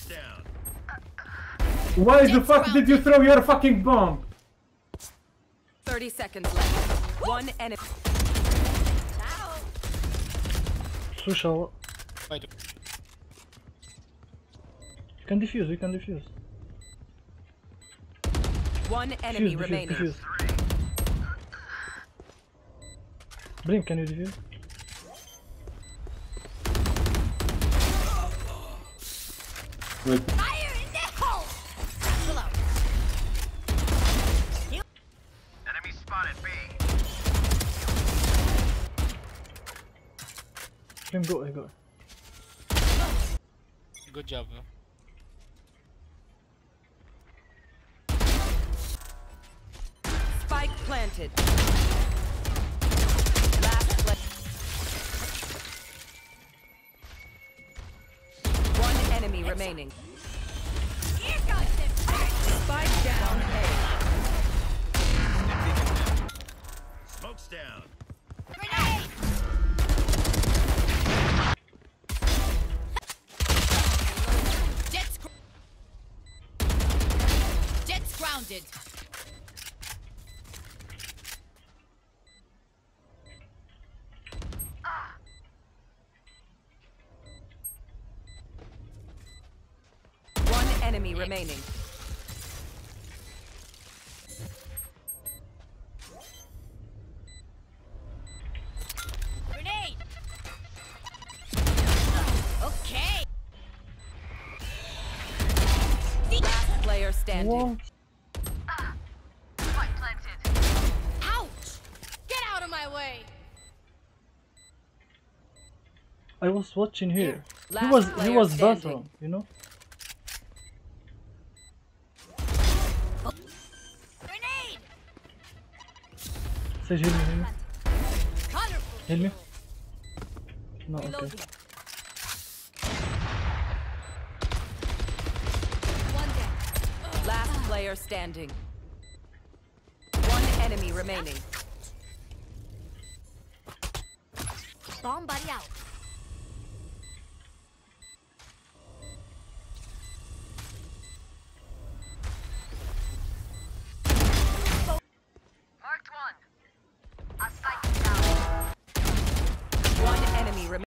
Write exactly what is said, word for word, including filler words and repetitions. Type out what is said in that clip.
down. Why the fuck did you throw your fucking bomb? thirty seconds left. One enemy. Слушал. Пойду. We can defuse, we can defuse. One enemy Defuse, remaining. defuse, defuse. Blink, can you defuse? Wait. Fire in the hole! Chill out. Enemy spotted B. Blink, go, go. Good job, bro. Spike planted. Last play. One enemy remaining. Here goes the Spike down A. Smoke's down. grenade! Jets gr Jets grounded. One enemy remaining. Grenade! Okay. Last player standing. What? Spike planted. Ouch! Get out of my way! I was watching here. He Last was he player was standing. bathroom, you know? Grenade! Sage, heal me, heal me. Colorful. Heal me. No, okay. Reloading. One down. Last player standing. One enemy remaining. Bomb buddy out.